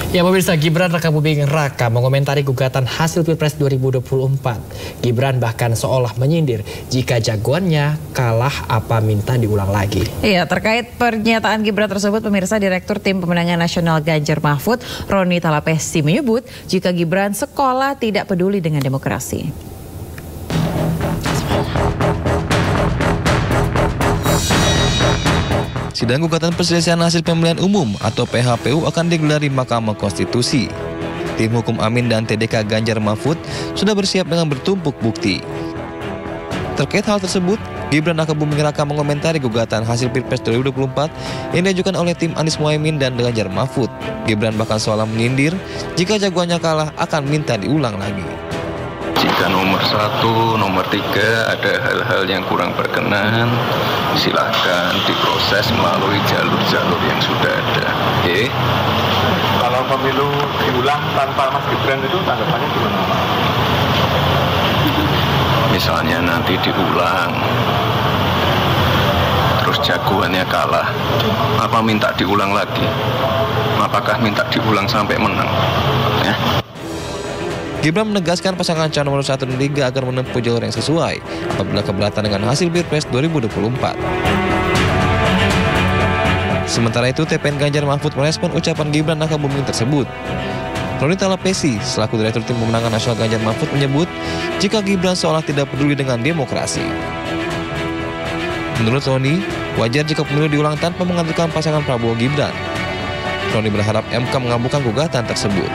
Ya pemirsa, Gibran Rakabuming Raka mengomentari gugatan hasil Pilpres 2024. Gibran bahkan seolah menyindir jika jagoannya kalah apa minta diulang lagi. Iya, terkait pernyataan Gibran tersebut, pemirsa, Direktur Tim Pemenangan Nasional Ganjar Mahfud, Roni Talapesi, menyebut jika Gibran sekolah tidak peduli dengan demokrasi. Sidang gugatan perselisihan hasil pemilihan umum atau PHPU akan digelar di Mahkamah Konstitusi. Tim hukum Amin dan TDK Ganjar Mahfud sudah bersiap dengan bertumpuk bukti. Terkait hal tersebut, Gibran Rakabuming Raka mengomentari gugatan hasil Pilpres 2024 yang diajukan oleh tim Anies Mohaimin dan Ganjar Mahfud. Gibran bahkan seolah menyindir jika jagoannya kalah akan minta diulang lagi. Jika nomor 1, nomor 3 ada hal-hal yang kurang berkenan, silakan diproses melalui jalur-jalur yang sudah ada. Oke? Kalau pemilu diulang tanpa Mas Gibran itu tanggapannya gimana? Misalnya nanti diulang, terus jagoannya kalah, apa minta diulang lagi? Apakah minta diulang sampai menang? Ya. Gibran menegaskan pasangan calon nomor 1 dan 3 agar menempuh jalur yang sesuai apabila keberatan dengan hasil Pilpres 2024. Sementara itu, TPN Ganjar Mahfud merespon ucapan Gibran Rakabuming tersebut. Roni Talapesi, selaku Direktur Tim Pemenangan Nasional Ganjar Mahfud, menyebut jika Gibran seolah tidak peduli dengan demokrasi. Menurut Roni, wajar jika pemilu diulang tanpa menghadirkan pasangan Prabowo Gibran. Roni berharap MK mengabulkan gugatan tersebut.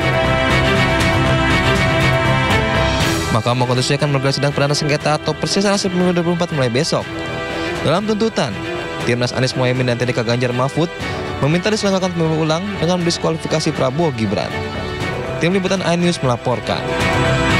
Mahkamah Konstitusi akan menggelar sidang perdana sengketa atau perselisihan hasil pemilu 2024 mulai besok. Dalam tuntutan, Timnas Anies Mohaimin dan TDK Ganjar Mahfud meminta diselenggarakan pemilu ulang dengan mendiskualifikasi Prabowo Gibran. Tim Liputan iNews melaporkan.